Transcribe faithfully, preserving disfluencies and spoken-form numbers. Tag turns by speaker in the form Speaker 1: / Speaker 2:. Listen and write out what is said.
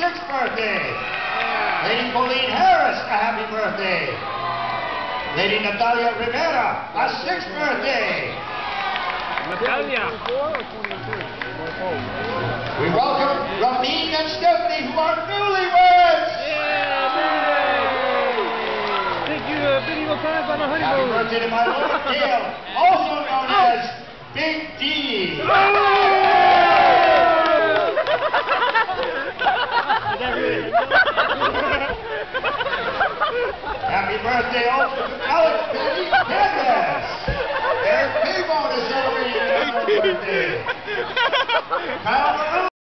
Speaker 1: sixth birthday. Lady Pauline Harris, a happy birthday. Lady Natalia Rivera, a sixth birthday.
Speaker 2: Natalia.
Speaker 1: We welcome Ramin and Stephanie, who are newlyweds.
Speaker 2: Thank you, uh, medieval times on a
Speaker 1: Happy
Speaker 2: honeymoon.
Speaker 1: birthday to my Lord Dale, also known as Big D.
Speaker 2: Is that really?